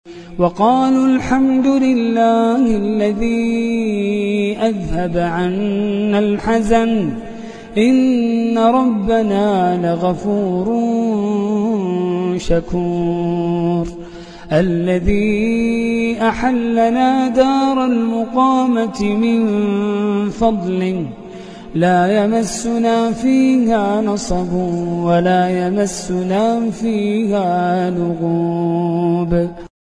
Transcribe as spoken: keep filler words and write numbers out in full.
وقالوا الحمد لله الذي أذهب عنا الحزن إن ربنا لغفور شكور الذي أحلنا دار المقامة من فضله لا يمسنا فيها نصب ولا يمسنا فيها لغوب.